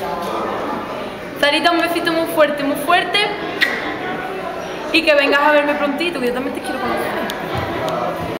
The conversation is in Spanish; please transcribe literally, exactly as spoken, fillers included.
Sarita, un besito muy fuerte, muy fuerte. Y que vengas a verme prontito, que yo también te quiero conocer.